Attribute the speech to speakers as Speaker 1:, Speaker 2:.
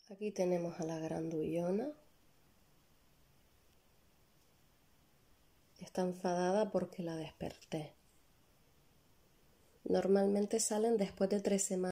Speaker 1: Aquí tenemos a la grandullona. Está enfadada porque la desperté. Normalmente salen después de 3 semanas.